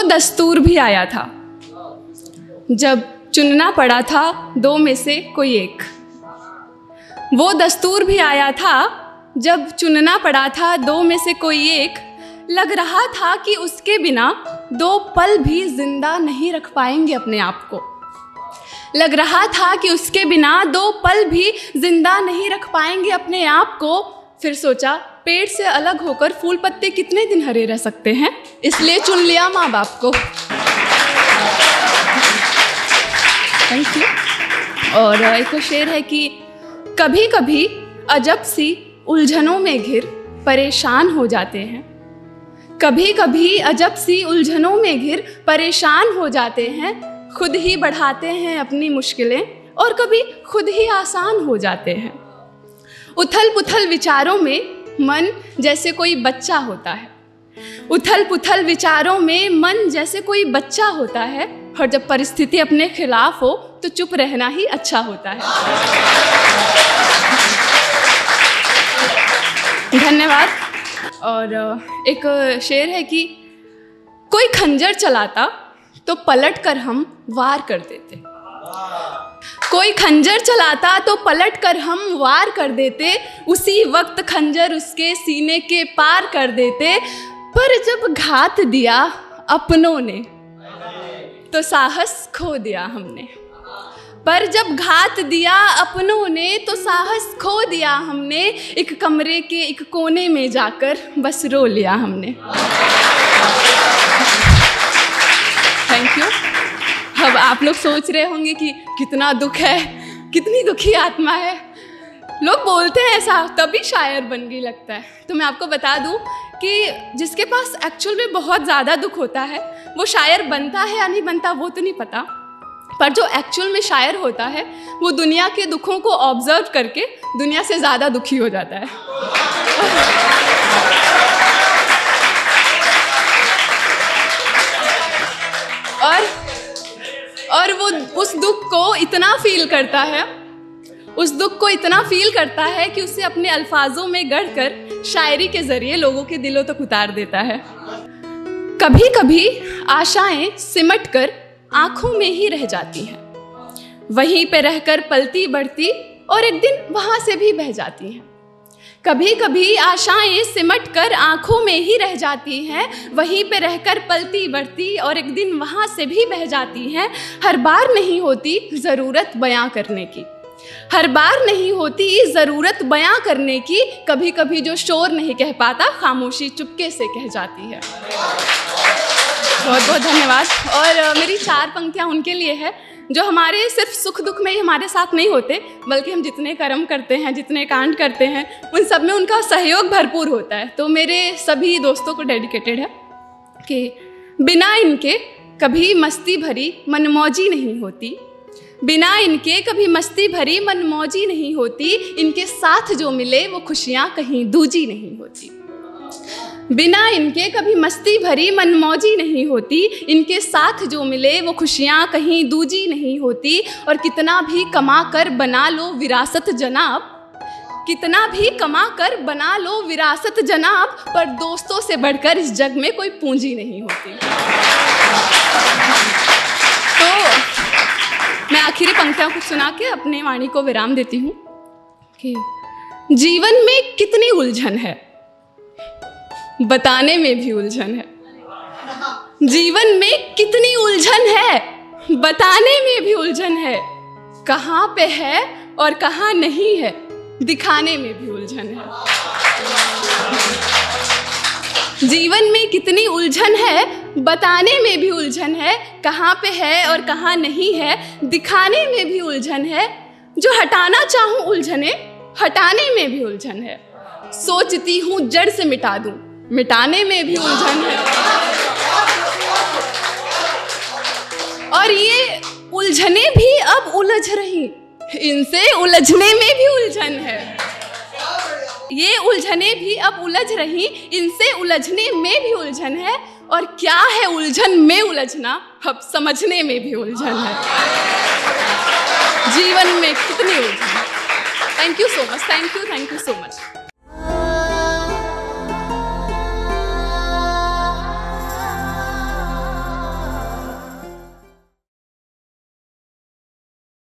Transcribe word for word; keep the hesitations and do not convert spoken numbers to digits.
दस्तूर भी आया था जब चुनना पड़ा था दो में से कोई एक। वो दस्तूर भी आया था जब चुनना पड़ा था दो में से कोई एक। लग रहा था कि उसके बिना दो पल भी जिंदा नहीं रख पाएंगे अपने आप को। लग रहा था कि उसके बिना दो पल भी जिंदा नहीं रख पाएंगे अपने आप को। फिर सोचा पेड़ से अलग होकर फूल पत्ते कितने दिन हरे रह सकते हैं, इसलिए चुन लिया माँ बाप को। Thank you. और एक शेर है कि कभी कभी अजब सी उलझनों में घिर परेशान हो जाते हैं। कभी कभी अजब सी उलझनों में घिर परेशान हो जाते हैं। खुद ही बढ़ाते हैं अपनी मुश्किलें और कभी खुद ही आसान हो जाते हैं। उथल पुथल विचारों में मन जैसे कोई बच्चा होता है। उथल पुथल विचारों में मन जैसे कोई बच्चा होता है और जब परिस्थिति अपने खिलाफ हो तो चुप रहना ही अच्छा होता है। धन्यवाद। और एक शेर है कि कोई खंजर चलाता तो पलट कर हम वार कर देते। कोई खंजर चलाता तो पलट कर हम वार कर देते। उसी वक्त खंजर उसके सीने के पार कर देते। पर जब घात दिया अपनों ने तो साहस खो दिया हमने। पर जब घात दिया अपनों ने तो साहस खो दिया हमने। एक कमरे के एक कोने में जाकर बस रो लिया हमने। Thank you. अब आप लोग सोच रहे होंगे कि कितना दुख है, कितनी दुखी आत्मा है। लोग बोलते हैं ऐसा तभी शायर बन गई लगता है। तो मैं आपको बता दूं कि जिसके पास एक्चुअल में बहुत ज़्यादा दुख होता है वो शायर बनता है या नहीं बनता वो तो नहीं पता, पर जो एक्चुअल में शायर होता है वो दुनिया के दुखों को ऑब्जर्व करके दुनिया से ज़्यादा दुखी हो जाता है। और और वो उस दुख को इतना फील करता है उस दुख को इतना फील करता है कि उसे अपने अल्फाजों में गढ़कर शायरी के जरिए लोगों के दिलों तक उतार देता है। कभी कभी आशाएं सिमट कर आंखों में ही रह जाती हैं, वहीं पे रहकर पलती बढ़ती और एक दिन वहां से भी बह जाती हैं। कभी कभी आशाएं सिमट कर आंखों में ही रह जाती हैं, वहीं पे रहकर पलती बढ़ती और एक दिन वहां से भी बह जाती हैं। हर बार नहीं होती ज़रूरत बयां करने की, हर बार नहीं होती ज़रूरत बयां करने की। कभी कभी जो शोर नहीं कह पाता खामोशी चुपके से कह जाती है। बहुत बहुत धन्यवाद। और मेरी चार पंक्तियां उनके लिए है जो हमारे सिर्फ सुख दुख में ही हमारे साथ नहीं होते, बल्कि हम जितने कर्म करते हैं, जितने कांड करते हैं, उन सब में उनका सहयोग भरपूर होता है। तो मेरे सभी दोस्तों को डेडिकेटेड है कि बिना इनके कभी मस्ती भरी मनमौजी नहीं होती। बिना इनके कभी मस्ती भरी मनमौजी नहीं होती। इनके साथ जो मिले वो खुशियाँ कहीं दूजी नहीं होती। बिना इनके कभी मस्ती भरी मनमौजी नहीं होती। इनके साथ जो मिले वो खुशियाँ कहीं दूजी नहीं होती। और कितना भी कमा कर बना लो विरासत जनाब, कितना भी कमा कर बना लो विरासत जनाब, पर दोस्तों से बढ़कर इस जग में कोई पूंजी नहीं होती। तो मैं आखिरी पंक्तियों को सुना के अपने वाणी को विराम देती हूँ कि जीवन में कितनी उलझन है, बताने में भी उलझन है। जीवन में कितनी उलझन है, बताने में भी उलझन है। कहाँ पे है और कहाँ नहीं है, दिखाने में भी उलझन है। जीवन में कितनी उलझन है, बताने में भी उलझन है। कहाँ पे है और कहाँ नहीं है, दिखाने में भी उलझन है। जो हटाना चाहूँ उलझने, हटाने में भी उलझन है। सोचती हूँ जड़ से मिटा दूँ, मिटाने में भी उलझन है। और ये उलझने भी अब उलझ रही, इनसे उलझने में भी उलझन है। ये उलझने भी अब उलझ रही, इनसे उलझने में भी उलझन है। और क्या है उलझन में उलझना, अब समझने में भी उलझन है। जीवन में कितनी उलझन। Thank you so much, thank you, thank you so much.